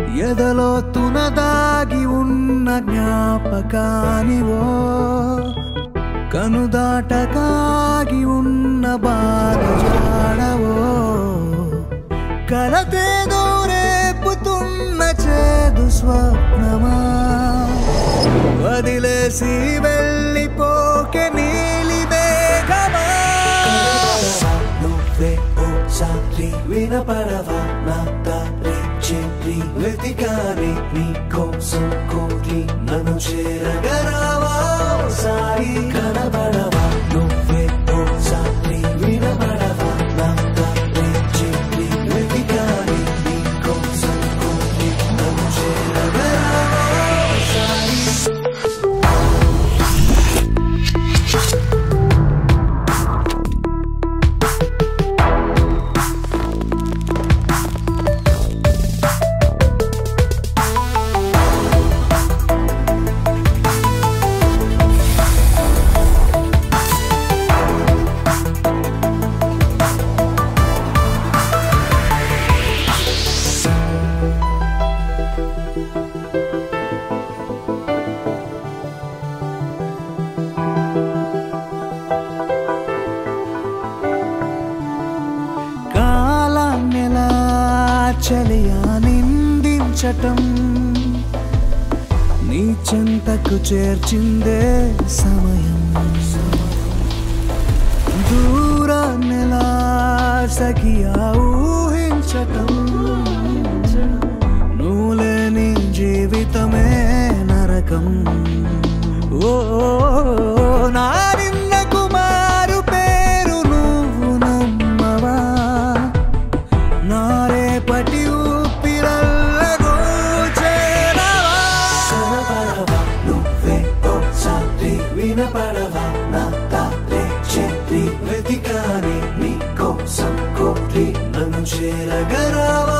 ఎదలో తునదాగి ఉన్న జ్ఞాపకానివో కనుదాటకాగి ఉన్న బాధ జాడవో కలతేదో రేపుతున్న చేదు స్వప్నమా వదిలేసి వెళ్ళిపోకే నీలి మేఘమా నువ్వే ఓసారి వినపడవా నా దారి చేరి వెతికారి నీ కోసం కోరి నన్ను చేరగరావా సారి కనబడవా నువ్వే ఓసారి వినపడవా నా దారి చేరి వెతికారి నీ కోసం కోరి నన్ను చేరగరావా సారి చలియా నిందించటం నీ చెంతకు చేర్చిందే సమయం దూరాన్నెలా సఖియా ఊహించటం నువ్వు లేని జీవితమే నరకం ఓ నా నిన్న కుమారు పేరు నువ్వు నమ్మవా నా రేపటి ఊపిరల్లగో చేరవా కనపడవా నువ్వే ఓసారి వినపడవా నా దారి చేరి వెతికాని నీ కోసం కోరి నన్ను చేరగరావా